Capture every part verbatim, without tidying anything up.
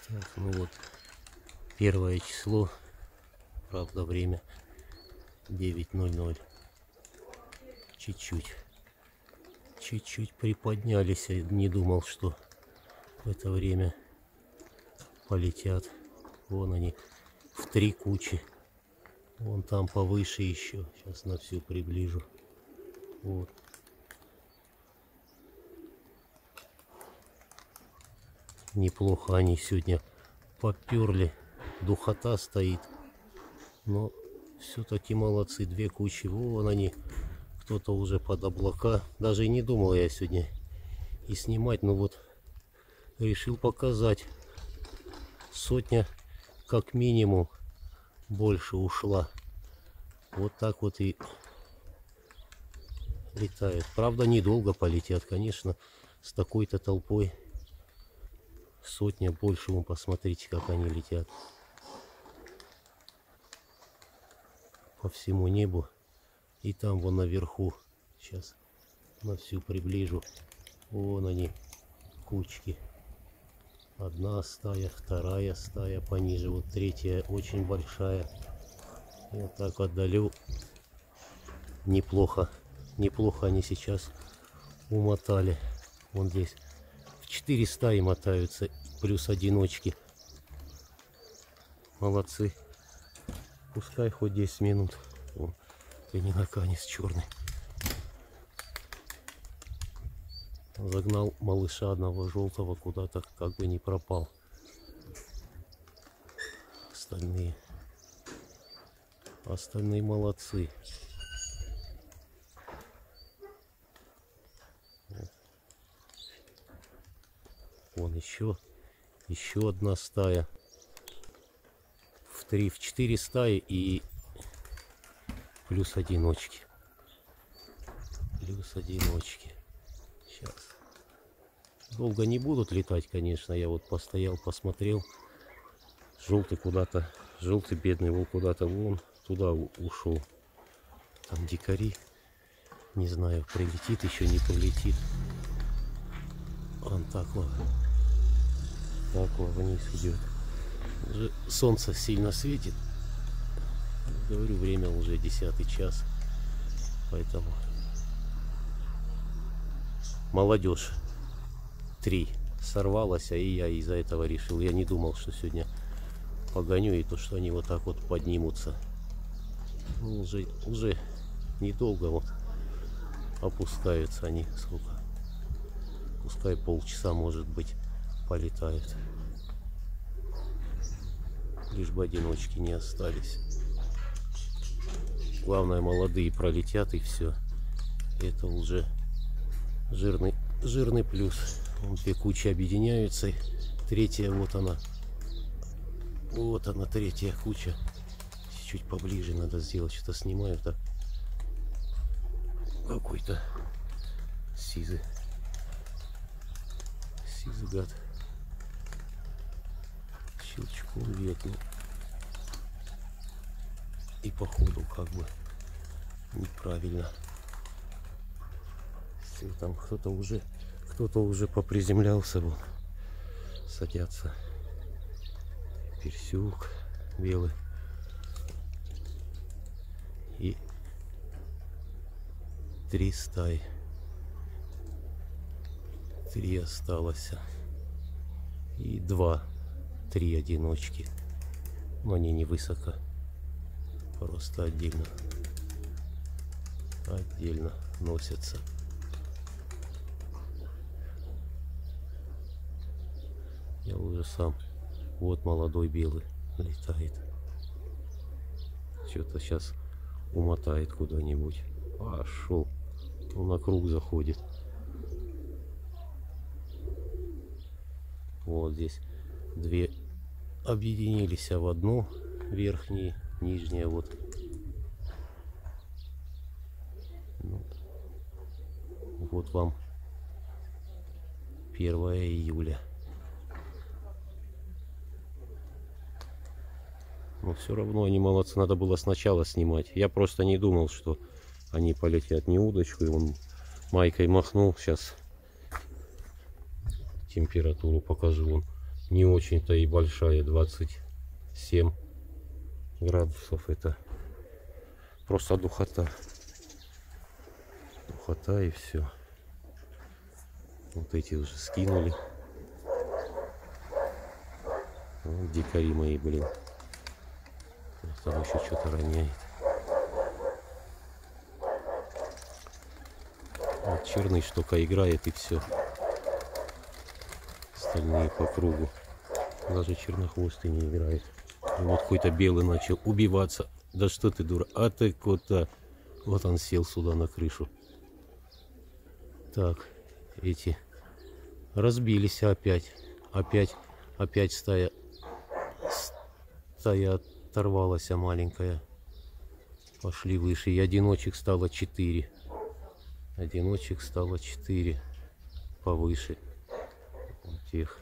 Так, ну вот, первое число, правда, время девять ноль ноль. Чуть-чуть, чуть-чуть приподнялись. Я не думал, что в это время полетят. Вон они, в три кучи. Вон там повыше еще. Сейчас на всю приближу. Вот. Неплохо они сегодня поперли. Духота стоит. Но все-таки молодцы. Две кучи. Вон они. Кто-то уже под облака. Даже и не думал я сегодня и снимать. Но вот решил показать. Сотня как минимум больше ушла. Вот так вот и летает. Правда, недолго полетят, конечно, с такой-то толпой. Сотня больше. Вон, посмотрите, как они летят по всему небу. И там вон наверху. Сейчас на всю приближу. Вон они, кучки. Одна стая, вторая стая пониже. Вот третья очень большая. И вот так отдалю. Неплохо. Неплохо они сейчас умотали. Вон здесь в четыре стаи мотаются. Плюс одиночки. Молодцы. Пускай хоть десять минут. Вон, пениноканис черный. Загнал малыша одного желтого куда-то, как бы не пропал. Остальные. Остальные молодцы. Вот. Вон еще. Еще одна стая. В три, в четыре стаи и плюс одиночки. Плюс одиночки. Сейчас. Долго не будут летать, конечно. Я вот постоял, посмотрел. Желтый куда-то, желтый бедный волк куда-то вон туда ушел. Там дикари. Не знаю, прилетит, еще не прилетит. Он так вот, так вот вниз идет. Уже солнце сильно светит. Говорю, время уже десятый час. Поэтому молодежь три сорвалась, а и я из-за этого решил. Я не думал, что сегодня погоню, и то, что они вот так вот поднимутся. Ну, уже, уже недолго вот опускаются они. Сколько? Пускай полчаса, может быть, полетают. Лишь бы одиночки не остались. Главное, молодые пролетят, и все. Это уже жирный, жирный плюс. Вон две кучи объединяются. Третья, вот она. Вот она, третья куча. Чуть поближе надо сделать. Что-то снимаю так. Какой-то сизый. Сизый гад. Щелчком ветну. И походу как бы неправильно. Все, там кто-то уже кто-то уже поприземлялся. Вот. Садятся. Персюк белый. И три стаи. Три осталось. И два. Три одиночки. Но они не высоко. Просто отдельно. Отдельно носятся. Я уже сам. Вот молодой белый летает. Что-то сейчас умотает куда-нибудь. Пошел. Он на круг заходит. Вот здесь две объединились в одну. Верхние, нижняя вот. Вот вам первое июля. Но все равно они молодцы. Надо было сначала снимать. Я просто не думал, что они полетят не удочку. И он майкой махнул. Сейчас температуру покажу. Он не очень-то и большая, двадцать семь градусов. Это просто духота. Духота и все. Вот эти уже скинули. Вот дикари мои, блин. Там еще что-то роняет. Вот черныш только играет и все. Остальные по кругу. Даже чернохвостый не играет. И вот какой-то белый начал убиваться. Да что ты, дура? А ты куда? Вот он сел сюда на крышу. Так, эти разбились опять. Опять, опять стая. Стая оторвалась маленькая. Пошли выше. И одиночек стало четыре. Одиночек стало четыре. Повыше. Вот тех,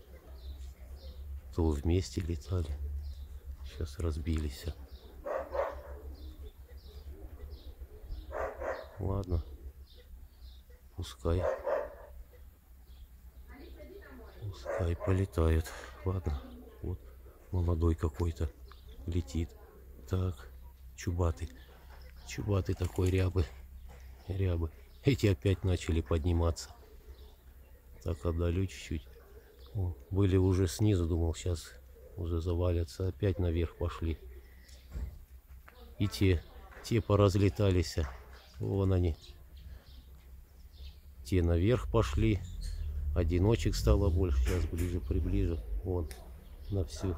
кто вместе летали. Сейчас разбились. Ладно. Пускай. Пускай полетает. Ладно. Вот молодой какой-то летит. Так. Чубатый. Чубатый такой рябы. Рябы. Эти опять начали подниматься. Так, отдалю чуть-чуть. О, были уже снизу, думал, сейчас уже завалятся. Опять наверх пошли. И те, те поразлетались. Вон они. Те наверх пошли. Одиночек стало больше. Сейчас ближе приближу. Вон. На всю.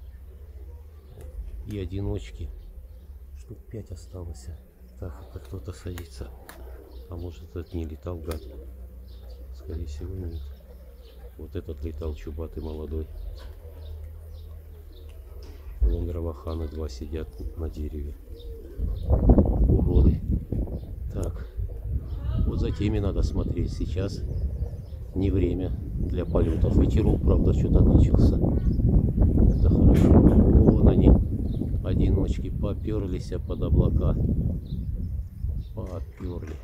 И одиночки. Штук пять осталось. Так, это кто-то садится. А может, этот не летал, гад? Скорее всего, нет. Вот этот летал, чубатый, молодой. Вон дровоханы два сидят на дереве. Уроды. Так. Вот за теми надо смотреть. Сейчас не время для полетов. Ветерок, правда, что-то начался. Это хорошо. Вон они, одиночки, поперлись под облака. Поперли.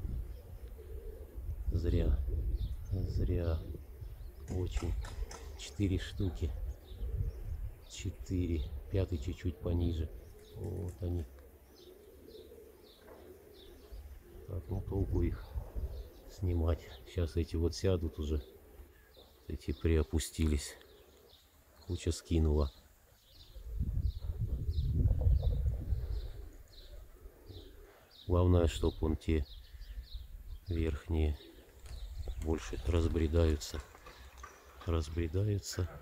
Зря. Зря. Очень. Четыре штуки. Четыре. Пятый чуть-чуть пониже. Вот они. Так, ну толку их снимать. Сейчас эти вот сядут уже. Эти приопустились. Куча скинула. Главное, чтобы он те верхние больше разбредаются. Разбредаются.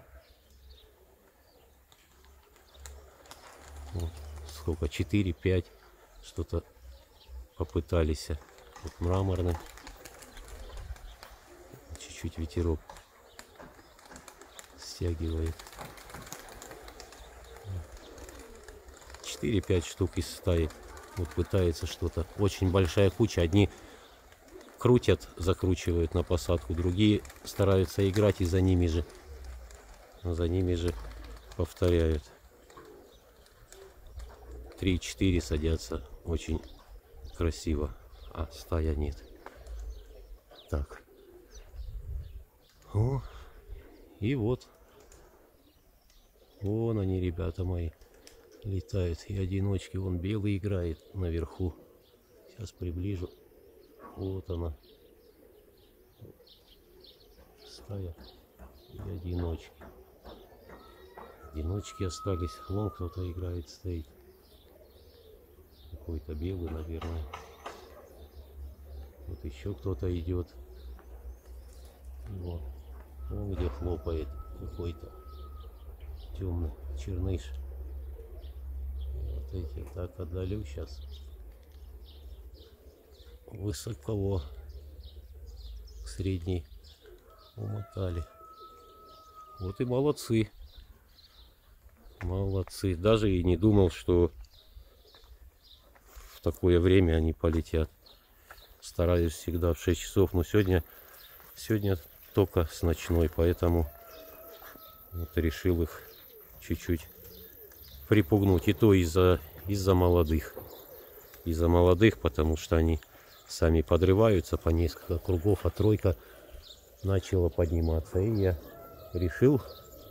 Вот. Сколько? четыре-пять. Что-то попытались. Вот мраморный. Чуть-чуть ветерок стягивает. четыре-пять штук из стаи. Вот пытается что-то. Очень большая куча. Одни крутят, закручивают на посадку. Другие стараются играть и за ними же. За ними же повторяют. три-четыре садятся. Очень красиво. А стая нет. Так. О, и вот. Вон они, ребята мои, летают. И одиночки. Вон белый играет наверху. Сейчас приближу. Вот она. Стая. И одиночки. Одиночки остались. Вон кто-то играет, стоит. Какой-то белый, наверное. Вот еще кто-то идет. Вот. Вон где хлопает какой-то темный черныш. Вот эти так отдалю сейчас. Высоко к средней умотали. Вот и молодцы. Молодцы. Даже и не думал, что в такое время они полетят. Стараюсь всегда в шесть часов, но сегодня, сегодня только с ночной, поэтому вот решил их чуть-чуть припугнуть. И то из-за из-за молодых. Из-за молодых, потому что они сами подрываются по несколько кругов, а тройка начала подниматься. И я решил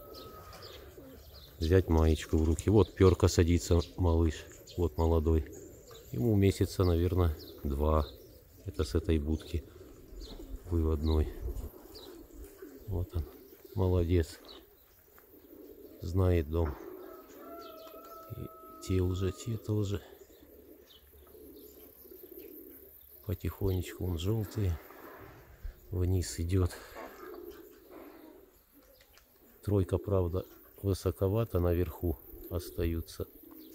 взять маечку в руки. Вот перка садится, малыш. Вот молодой. Ему месяца, наверное, два. Это с этой будки выводной. Вот он. Молодец. Знает дом. И те уже, те тоже. Потихонечку он желтый. Вниз идет. Тройка, правда, высоковато наверху остаются.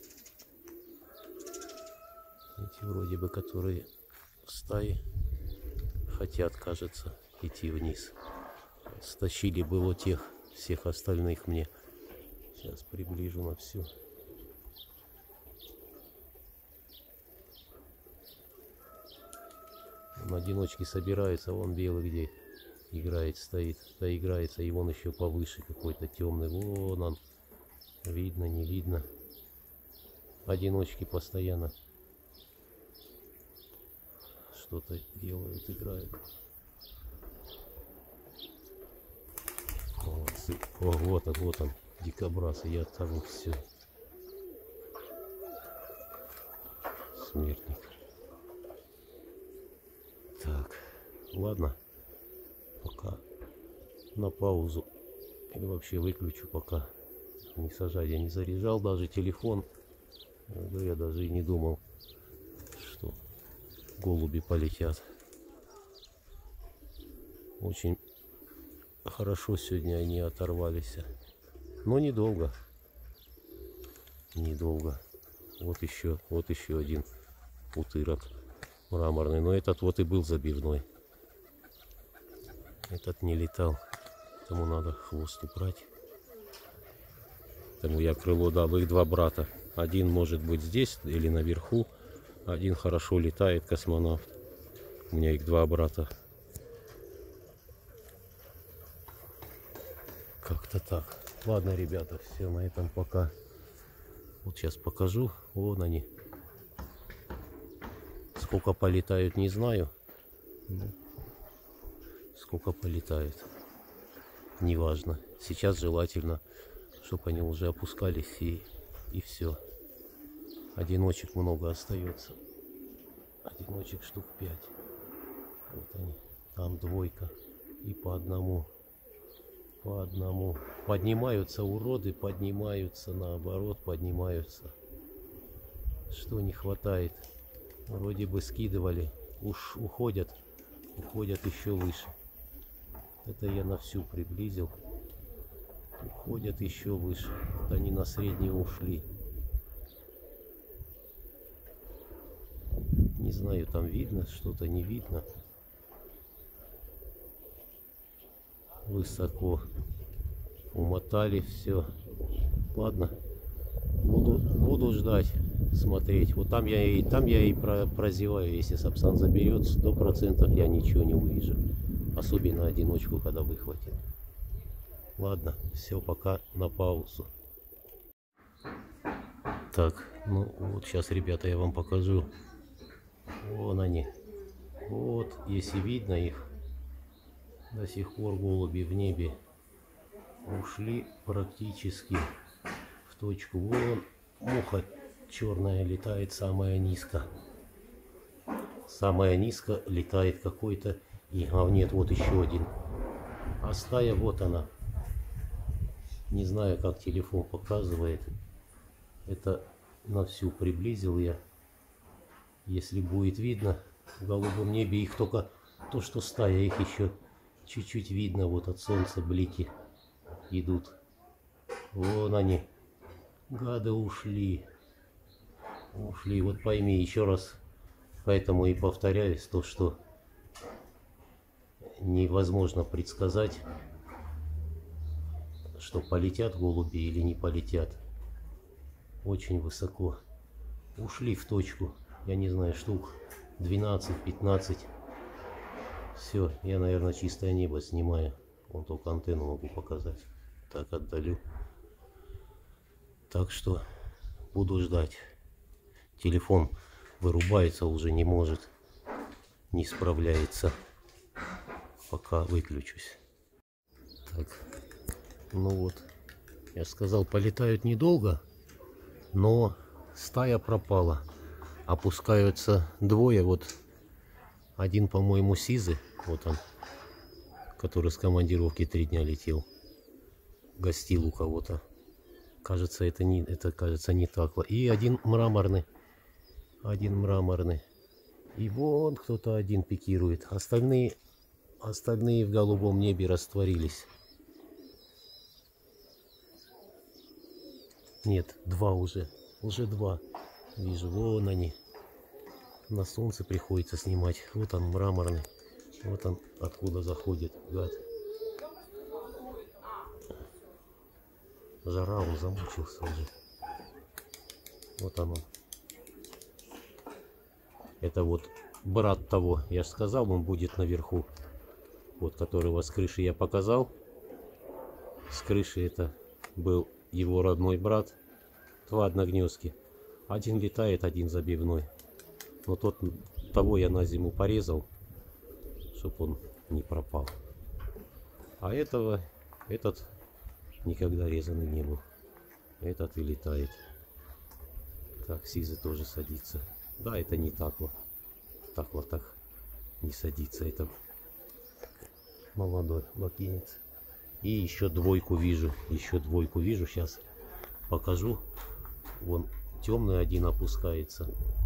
Эти вроде бы, которые в стае хотят, кажется, идти вниз. Стащили было тех, всех остальных мне. Сейчас приближу на всю. Он одиночки собирается, вон белый где играет, стоит, да играется, и вон еще повыше какой-то темный. Вон он. Видно, не видно. Одиночки постоянно что-то делают, играют. Молодцы. О, вот он, вот он, дикобраз, и я там все. Смертник. Так, ладно, пока на паузу или вообще выключу, пока не сажать. Я не заряжал даже телефон, да я даже и не думал, что голуби полетят. Очень хорошо сегодня они оторвались, но недолго, недолго. Вот еще, вот еще один утырок мраморный, но этот вот и был забивной. Этот не летал, тому надо хвост убрать. Тому я крыло дал, их два брата. Один может быть здесь или наверху, один хорошо летает, космонавт. У меня их два брата. Как-то так. Ладно, ребята, все, на этом пока. Вот сейчас покажу. Вон они. Сколько полетают, не знаю. Ну, сколько полетают, неважно. Сейчас желательно, чтобы они уже опускались, и, и все. Одиночек много остается. Одиночек штук пять. Вот они. Там двойка. И по одному. По одному. Поднимаются уроды, поднимаются наоборот, поднимаются. Что не хватает? Вроде бы скидывали. Уж уходят. Уходят еще выше. Это я на всю приблизил. Уходят еще выше. Вот они на среднюю ушли. Не знаю, там видно что-то, не видно. Высоко умотали все. Ладно, буду, буду ждать, смотреть. Вот там я и там я и про, прозеваю, если Сапсан заберет, сто процентов я ничего не увижу. Особенно одиночку, когда выхватит. Ладно, все, пока на паузу. Так, ну вот сейчас, ребята, я вам покажу. Вон они. Вот, если видно их, до сих пор голуби в небе ушли практически в точку. Вон муха черная летает самая низко. Самая низко летает какой-то. И, а нет, вот еще один. А стая, вот она. Не знаю, как телефон показывает. Это на всю приблизил я. Если будет видно, в голубом небе их только то, что стая, их еще чуть-чуть видно. Вот от солнца блики идут. Вон они. Гады ушли. Ушли. Вот пойми еще раз. Поэтому и повторяюсь, то, что невозможно предсказать, что полетят голуби или не полетят. Очень высоко. Ушли в точку. Я не знаю, штук двенадцать-пятнадцать. Все, я, наверное, чистое небо снимаю. Вон только антенну могу показать. Так, отдалю. Так что буду ждать. Телефон вырубается, уже не может. Не справляется. Пока выключусь. Так, ну вот, Я сказал, полетают недолго, но стая пропала. Опускаются двое. Вот один, по-моему, сизый. Вот он, который с командировки три дня летел. Гостил у кого-то. Кажется, это не, это, кажется, не так. И один мраморный. Один мраморный. И вон кто-то один пикирует. Остальные, остальные в голубом небе растворились. Нет, два уже. Уже два. Вижу, вон они. На солнце приходится снимать. Вот он мраморный. Вот он откуда заходит, гад. Жара, он замучился уже. Вот он. Это вот брат того. Я же сказал, он будет наверху. Вот, которого с крыши я показал. С крыши это был его родной брат. Два одногнездки. Один летает, один забивной. Но тот, того я на зиму порезал, чтобы он не пропал. А этого, этот никогда резанный не был. Этот и летает. Так, сизый тоже садится. Да, это не таква. Таква так не садится. Это молодой лакинец. И еще двойку вижу. Еще двойку вижу. Сейчас покажу. Вон темный один опускается.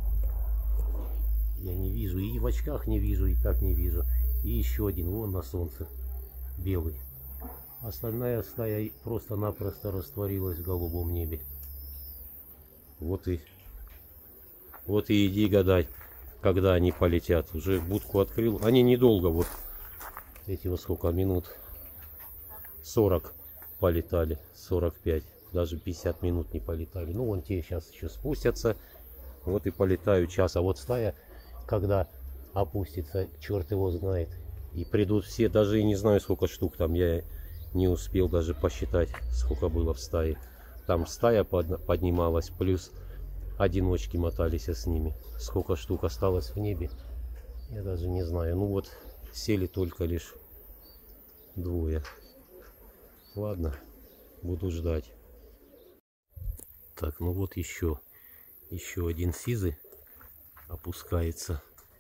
Я не вижу. И в очках не вижу, и так не вижу. И еще один. Вон на солнце. Белый. Остальная стая просто-напросто растворилась в голубом небе. Вот и вот и иди гадать, когда они полетят. Уже будку открыл. Они недолго, вот эти вот сколько минут. сорок полетали. сорок пять. Даже пятьдесят минут не полетали. Ну, вон те сейчас еще спустятся. Вот и полетают час. А вот стая, когда опустится, черт его знает. И придут все, даже и не знаю, сколько штук там. Я не успел даже посчитать, сколько было в стае. Там стая поднималась, плюс одиночки мотались с ними. Сколько штук осталось в небе, я даже не знаю. Ну вот, сели только лишь двое. Ладно, буду ждать. Так, ну вот еще. Еще один сизый опускается.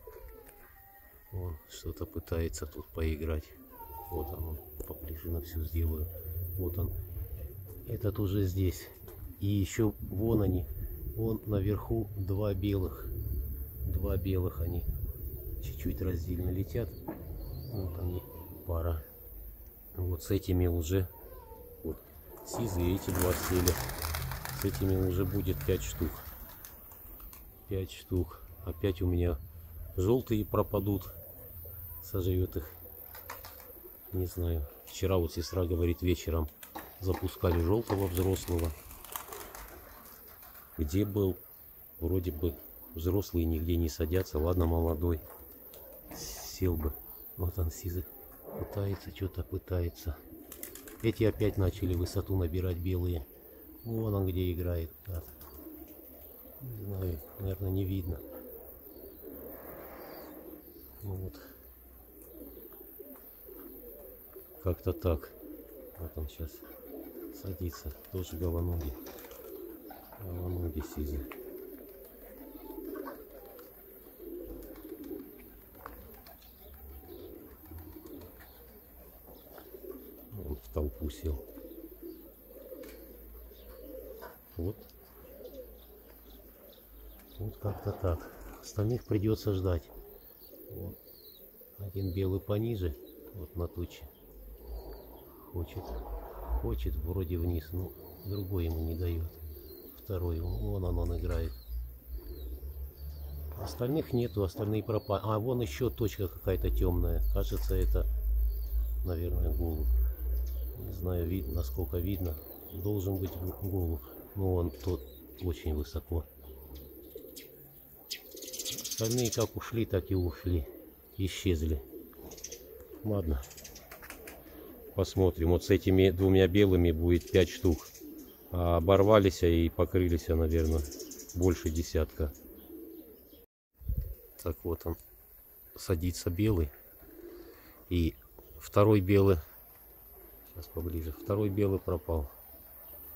Он что-то пытается тут поиграть. Вот он, поближе на всю сделаю. Вот он. Этот уже здесь. И еще вон они. Вон наверху два белых. Два белых они. Чуть-чуть раздельно летят. Вот они, пара. Вот с этими уже. Вот сизые, эти два сели. С этими уже будет пять штук. Пять штук. Опять у меня желтые пропадут. Сожрет их. Не знаю. Вчера вот сестра говорит, вечером запускали желтого взрослого. Где был? Вроде бы взрослые нигде не садятся. Ладно, молодой. Сел бы. Вот он сизый. Пытается, что-то пытается. Эти опять начали высоту набирать белые. Вон он где играет. Да. Не знаю, наверное, не видно. Ну вот. Как-то так. Вот он сейчас садится. Тоже головоногий. Головоногий сизый. Он в толпу сел. Вот. Вот как-то так. Остальных придется ждать. Вот. Один белый пониже. Вот на туче. Хочет. Хочет вроде вниз, но другой ему не дает. Второй. Вон он, он играет. Остальных нету. Остальные пропали. А вон еще точка какая-то темная. Кажется, это, наверное, голубь. Не знаю, видно, насколько видно. Должен быть голубь. Но он тот очень высоко. Остальные как ушли, так и ушли. Исчезли. Ладно. Посмотрим. Вот с этими двумя белыми будет пять штук. А оборвались и покрылись, наверное, больше десятка. Так вот он. Садится белый. И второй белый. Сейчас поближе. Второй белый пропал.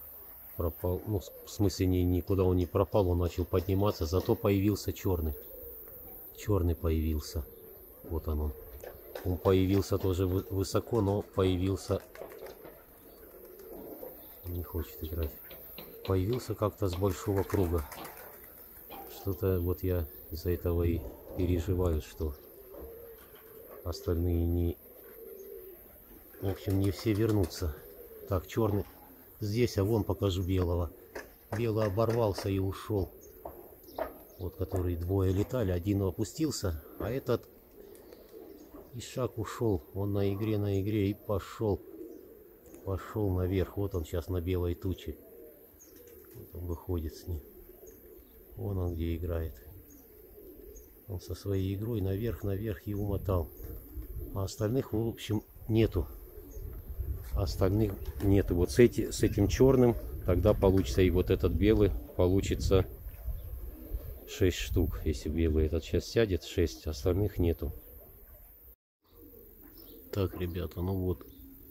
пропал. Ну, в смысле, ни, никуда он не пропал, он начал подниматься. Зато появился черный. Черный появился. Вот он он. Он появился тоже высоко, но появился... Не хочет играть. Появился как-то с большого круга. Что-то вот я из-за этого и переживаю, что остальные не... В общем, не все вернутся. Так, черный здесь, а вон покажу белого. Белый оборвался и ушел. Вот, которые двое летали, один опустился, а этот ишак ушел. Он на игре, на игре и пошел. Пошел наверх. Вот он сейчас на белой туче. Вот он выходит с ним. Вон он где играет. Он со своей игрой наверх, наверх и умотал. А остальных, в общем, нету. Остальных нету. Вот с, эти, с этим черным тогда получится, и вот этот белый получится шесть штук. Если белый этот сейчас сядет, шесть, остальных нету. Так, ребята, ну вот.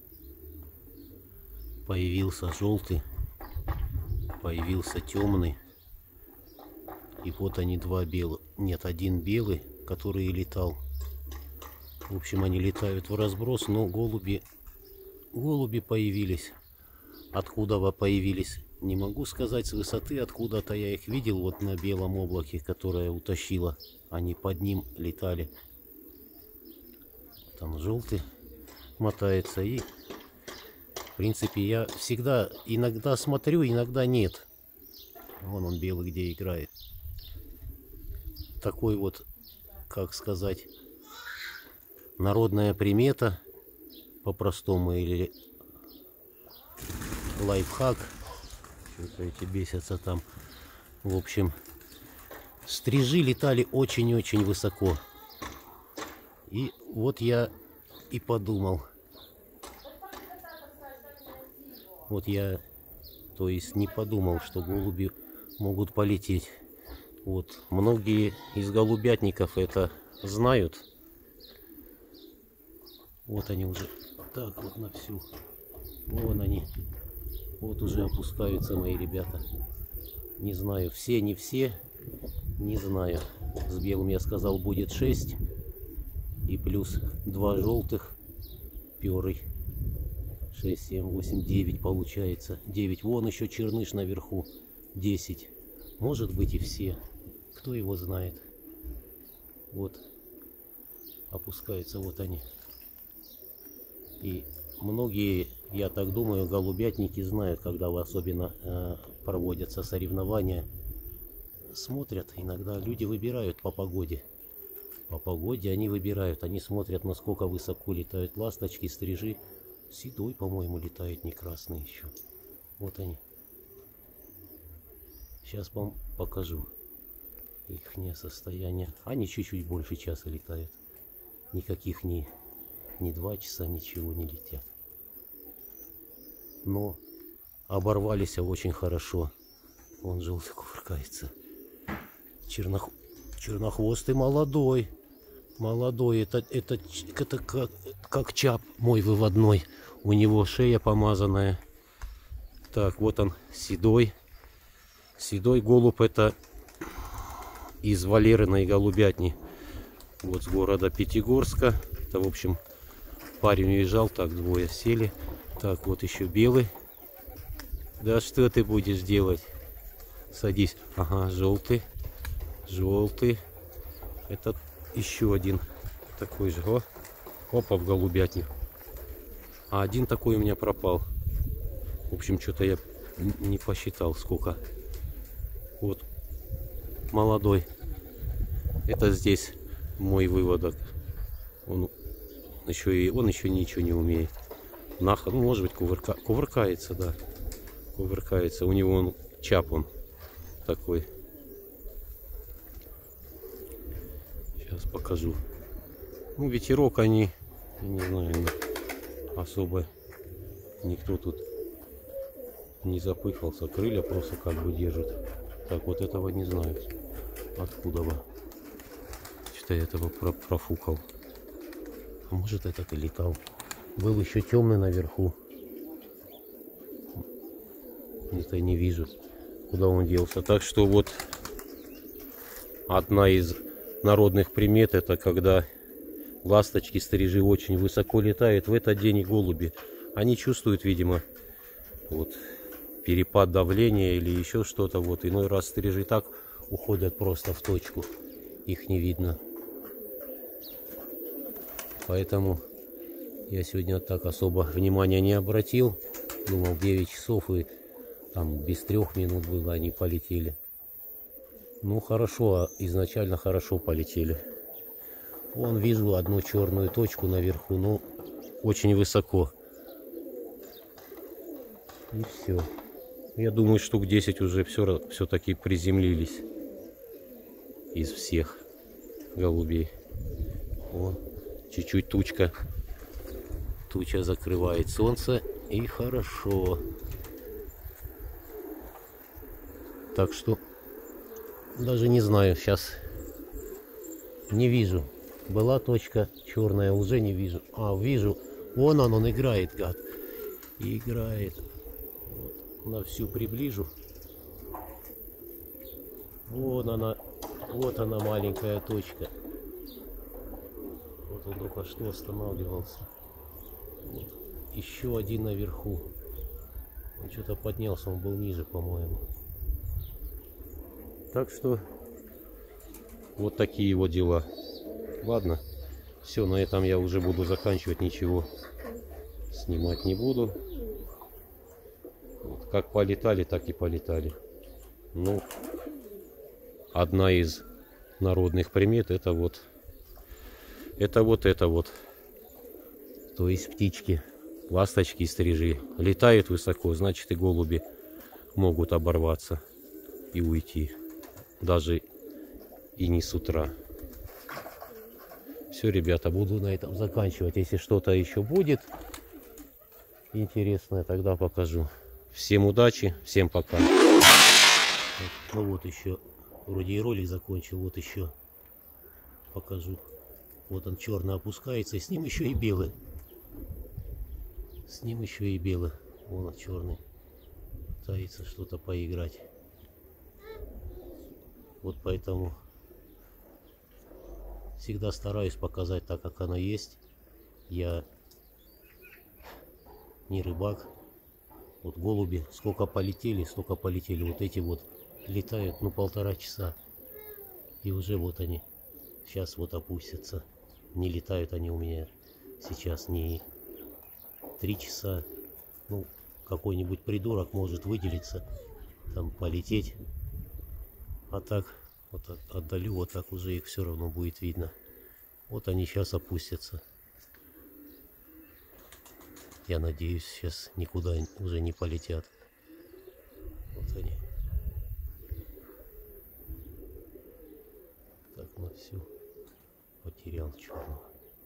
Появился желтый. Появился темный. И вот они, два белых. Нет, один белый, который летал. В общем, они летают в разброс, но голуби... Голуби появились. Откуда вы появились, не могу сказать с высоты. Откуда-то я их видел вот на белом облаке, которое утащило. Они под ним летали. Там желтый мотается. И, в принципе, я всегда иногда смотрю, иногда нет. Вон он белый где играет. Такой вот, как сказать, народная примета, по-простому, или лайфхак. Что-то эти бесятся там. В общем, стрижи летали очень-очень высоко. И вот я и подумал. Вот я, то есть, не подумал, что голуби могут полететь. Вот, многие из голубятников это знают. Вот они уже так вот на всю. Вон они. Вот уже опускаются мои ребята. Не знаю, все, не все. Не знаю. С белым я сказал будет шесть. И плюс два желтых. Перый. шесть, семь, восемь, девять получается. девять. Вон еще черныш наверху. десять. Может быть и все. Кто его знает. Вот. Опускаются вот они. И многие, я так думаю, голубятники знают, когда особенно э, проводятся соревнования. Смотрят, иногда люди выбирают по погоде. По погоде они выбирают. Они смотрят, насколько высоко летают ласточки, стрижи. Седой, по-моему, летает, не красный еще. Вот они. Сейчас вам покажу ихнее состояние. Они чуть-чуть больше часа летают. Никаких ни, ни два часа ничего не летят. Но оборвались очень хорошо. Он желтый кувыркается. Чернох... Чернохвостый молодой. Молодой. Это, это, это как, как чап мой выводной. У него шея помазанная. Так, вот он, седой. Седой голубь, это из Валериной голубятни. Вот с города Пятигорска. Это, в общем, парень уезжал. Так, двое сели. Так, вот еще белый. Да что ты будешь делать? Садись. Ага, желтый. Желтый. Это еще один такой же. О, опа, в голубятню. А один такой у меня пропал. В общем, что-то я не посчитал, сколько. Вот, молодой. Это здесь мой выводок. Он еще и он еще ничего не умеет. Нахуй, ну, может быть, кувырка, кувыркается, да. Кувыркается. У него он чап он такой. Сейчас покажу. Ну, ветерок они, я не знаю, особо никто тут не запыхался. Крылья просто как бы держат. Так, вот этого не знаю. Откуда бы. Что я этого про профукал. А может, этот и летал. Был еще темный наверху. Это не вижу, куда он делся. Так что вот одна из народных примет, это когда ласточки, стрижи очень высоко летают. В этот день и голуби. Они чувствуют, видимо, вот перепад давления или еще что-то. Вот иной раз стрижи так уходят просто в точку. Их не видно. Поэтому я сегодня так особо внимания не обратил. Думал, девять часов и там без трех минут было, они полетели. Ну хорошо, изначально хорошо полетели. Вон вижу одну черную точку наверху, но очень высоко. И все. Я думаю, штук десять уже все, все-таки приземлились из всех голубей. Вон, чуть-чуть тучка. Туча закрывает солнце, и хорошо. Так что даже не знаю, сейчас не вижу. Была точка черная, уже не вижу. А, вижу. Вон он, он играет, гад. Играет. Вот. На всю приближу. Вон она. Вот она, маленькая точка. Вот он только что останавливался. Вот. Еще один наверху. Он что-то поднялся, он был ниже, по-моему. Так что вот такие вот дела. Ладно, все, на этом я уже буду заканчивать, ничего снимать не буду. Вот, как полетали, так и полетали. Ну, одна из народных примет это вот, это вот это вот. То есть птички, ласточки и стрижи летают высоко, значит и голуби могут оборваться и уйти. Даже и не с утра. Все, ребята, буду на этом заканчивать. Если что-то еще будет интересное, тогда покажу. Всем удачи, всем пока. Ну вот еще, вроде и ролик закончил, вот еще покажу. Вот он черный опускается, и с ним еще и белый. С ним еще и белый. Вон он черный. Пытается что-то поиграть. Вот поэтому всегда стараюсь показать так, как оно есть. Я не рыбак. Вот голуби, сколько полетели, столько полетели. Вот эти вот летают, ну, полтора часа. И уже вот они. Сейчас вот опустятся. Не летают они у меня сейчас не три часа. Ну, какой-нибудь придурок может выделиться, там полететь. А так, вот отдалю, вот так уже их все равно будет видно. Вот они сейчас опустятся. Я надеюсь, сейчас никуда уже не полетят. Вот они. Так, ну все. Потерял черного.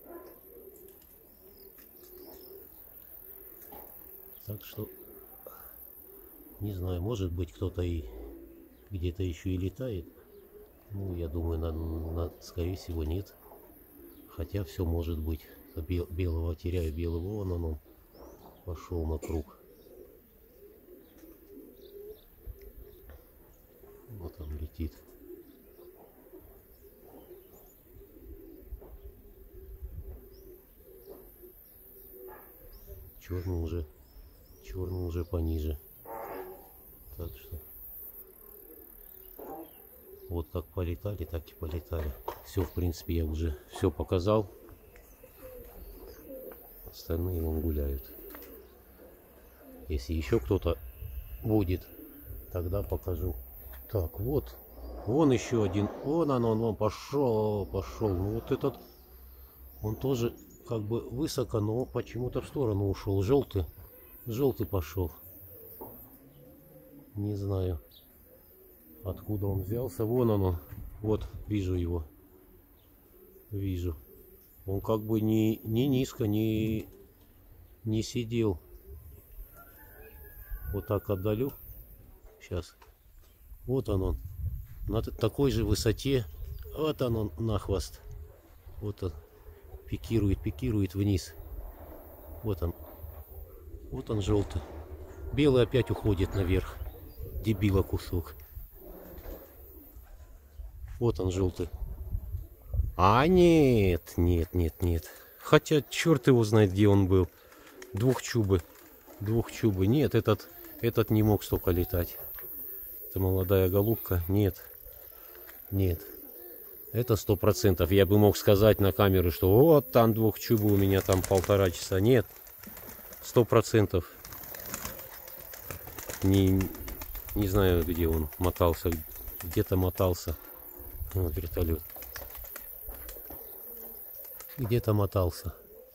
Так что, не знаю, может быть кто-то и где-то еще и летает. Ну, я думаю, на, на, скорее всего, нет. Хотя все может быть. Бел, белого теряю, белого, вон он, он пошел на круг. Вот он летит. Черный уже, черный уже пониже. Так что вот как полетали, так и полетали. Все, в принципе, я уже все показал. Остальные вон гуляют. Если еще кто-то будет, тогда покажу. Так, вот. Вон еще один. Вон он, он, он пошел, пошел. Ну вот этот, он тоже как бы высоко, но почему-то в сторону ушел. Желтый, желтый пошел. Не знаю, откуда он взялся. Вон он, вот, вижу его. Вижу. Он как бы не, не низко, не, не сидел. Вот так отдалю. Сейчас. Вот он он. На такой же высоте. Вот он, он на хвост. Вот он. Пикирует, пикирует вниз. Вот он. Вот он желтый. Белый опять уходит наверх. дебила кусок. Вот он желтый. А нет, нет, нет, нет. Хотя черт его знает, где он был. Двухчубы. Двухчубы. Нет, этот, этот не мог столько летать. Это молодая голубка. Нет. Нет. Это сто процентов. Я бы мог сказать на камеру, что вот там двухчубы у меня там полтора часа. Нет. Сто процентов. Не, не знаю, где он мотался. Где-то мотался. Вот вертолет. Где-то мотался.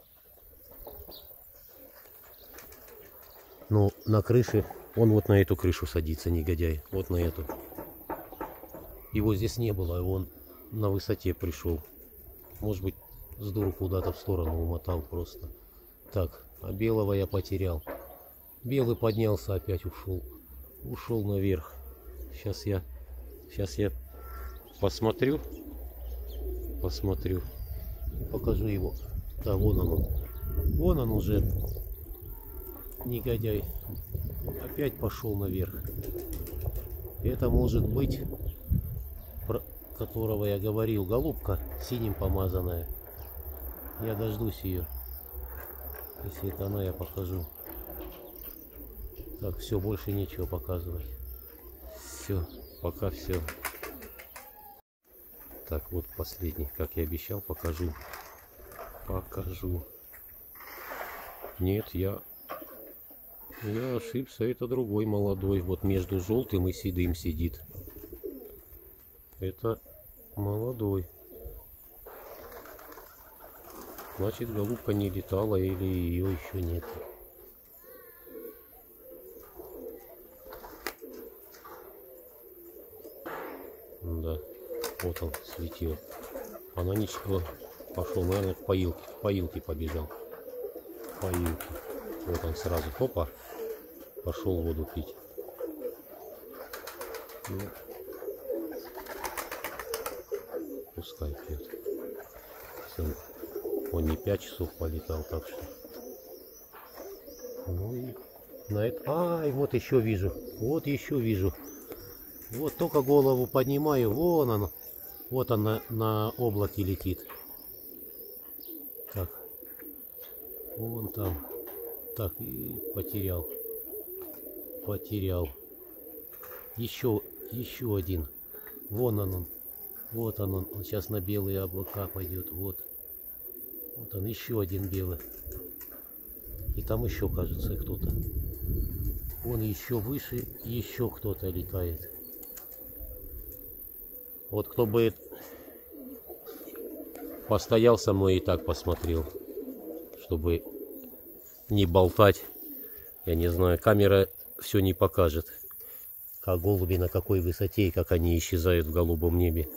Но на крыше, он вот на эту крышу садится, негодяй. Вот на эту. Его здесь не было, он на высоте пришел. Может быть, с дуру куда-то в сторону умотал просто. Так, а белого я потерял. Белый поднялся, опять ушел. Ушел наверх. Сейчас я, сейчас я посмотрю. Посмотрю. Покажу его. Да, вон он. Вон он уже. Негодяй. Опять пошел наверх. Это может быть, про которого я говорил, голубка синим помазанная. Я дождусь ее. Если это она, я покажу. Так, все, больше нечего показывать. Все, пока все. Так, вот последний, как я обещал, покажу. Покажу. Нет, я... Я ошибся, это другой молодой. Вот между желтым и седым сидит. Это молодой. Значит, голубка не летала или ее еще нет. Да, вот он светил. Она ничего. Пошел, наверное, к поилке. К поилке побежал. Поилке. Вот он сразу. Опа. Пошел воду пить. Ну, пускай пьет. Он не пять часов полетал, так что. Ну и на это. Ай, вот еще вижу. Вот еще вижу. Вот только голову поднимаю. Вон оно. Вот он на, на облаке летит. Так. Вон там. Так, и потерял. Потерял. Еще, еще один. Вон он, он. Вот он, он. Он сейчас на белые облака пойдет. Вот. Вот он, еще один белый. И там еще, кажется, кто-то. Вон еще выше, еще кто-то летает. Вот кто бы постоял со мной и так посмотрел, чтобы не болтать. Я не знаю, камера все не покажет, как голуби на какой высоте и как они исчезают в голубом небе.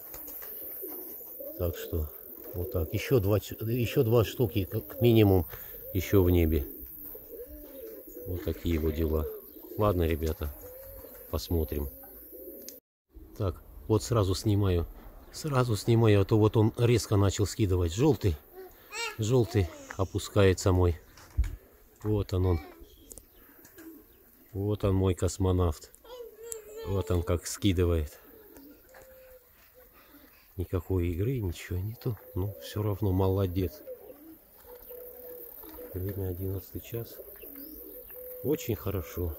Так что вот так. Еще два, еще два штуки, как минимум, еще в небе. Вот такие вот дела. Ладно, ребята, посмотрим. Так, вот сразу снимаю. Сразу снимаю, а то вот он резко начал скидывать. Желтый. Желтый опускается мой. Вот он он. Вот он мой космонавт. Вот он как скидывает. Никакой игры, ничего нету. Но все равно молодец. Время одиннадцатый час. Очень хорошо.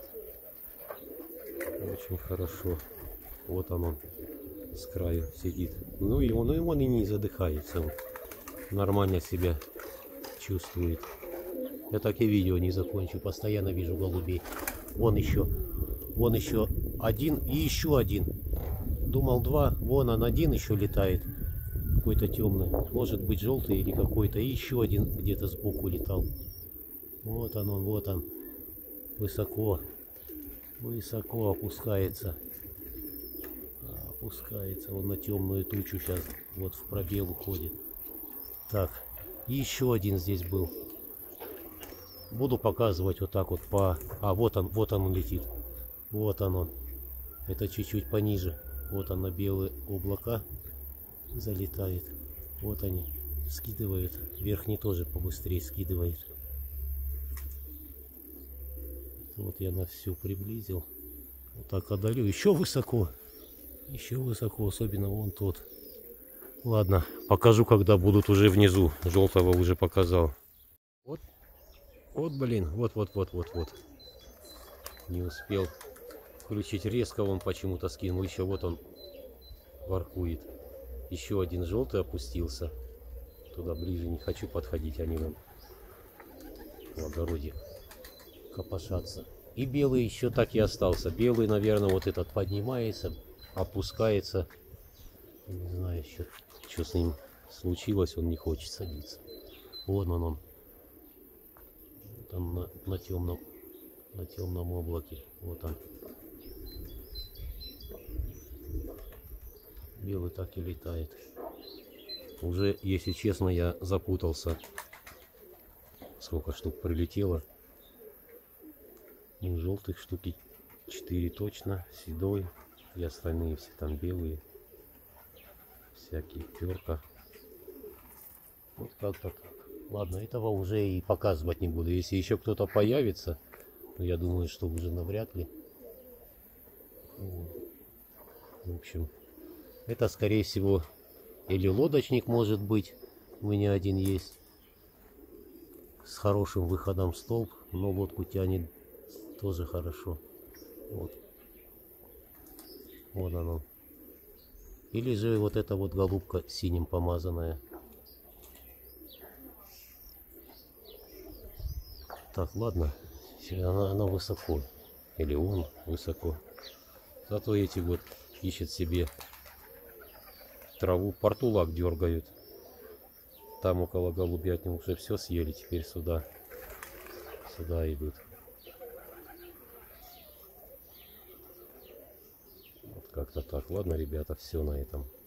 Очень хорошо. Вот он, он с краю сидит. Ну и он, и он и не задыхается. Он нормально себя чувствует. Я так и видео не закончу. Постоянно вижу голубей. Вон еще. Вон еще один и еще один. Думал два. Вон он один еще летает. Какой-то темный. Может быть желтый или какой-то. И еще один где-то сбоку летал. Вот он, он, вот он. Высоко. Высоко опускается. Опускается. Он на темную тучу сейчас. Вот в пробел уходит. Так. Еще один здесь был. Буду показывать вот так вот по... А, вот он, вот он летит. Вот он он. Это чуть-чуть пониже. Вот он на белые облака залетает. Вот они. Скидывает. Верхний тоже побыстрее скидывает. Вот я на всю приблизил. Вот так одолю. Еще высоко. Еще высоко, особенно вон тот. Ладно, покажу, когда будут уже внизу. Желтого уже показал. Вот, вот, блин, вот, вот, вот, вот, вот. Не успел включить резко, он почему-то скинул. Еще вот он воркует. Еще один желтый опустился. Туда ближе не хочу подходить, они вон в огороде копошатся. И белый еще так и остался. Белый, наверное, вот этот поднимается, опускается. Не знаю еще, что с ним случилось, он не хочет садиться. Вон он, он. Там на, на темном, на темном облаке. Вот он. Белый так и летает. Уже, если честно, я запутался. Сколько штук прилетело. Ну, желтых штуки четыре точно. Седой. И остальные все там белые. Всякие перка. Вот как-то так. Ладно, этого уже и показывать не буду. Если еще кто-то появится, то я думаю, что уже навряд ли. В общем, это скорее всего или лодочник может быть. У меня один есть. С хорошим выходом в столб. Но лодку тянет тоже хорошо. Вот. Вот оно. Или же вот эта вот голубка синим помазанная. Так, ладно. Она, она высоко. Или он высоко. Зато эти вот ищут себе траву. Портулак дергают. Там около голубятни уже все съели. Теперь сюда. Сюда идут. Вот как-то так. Ладно, ребята, все на этом.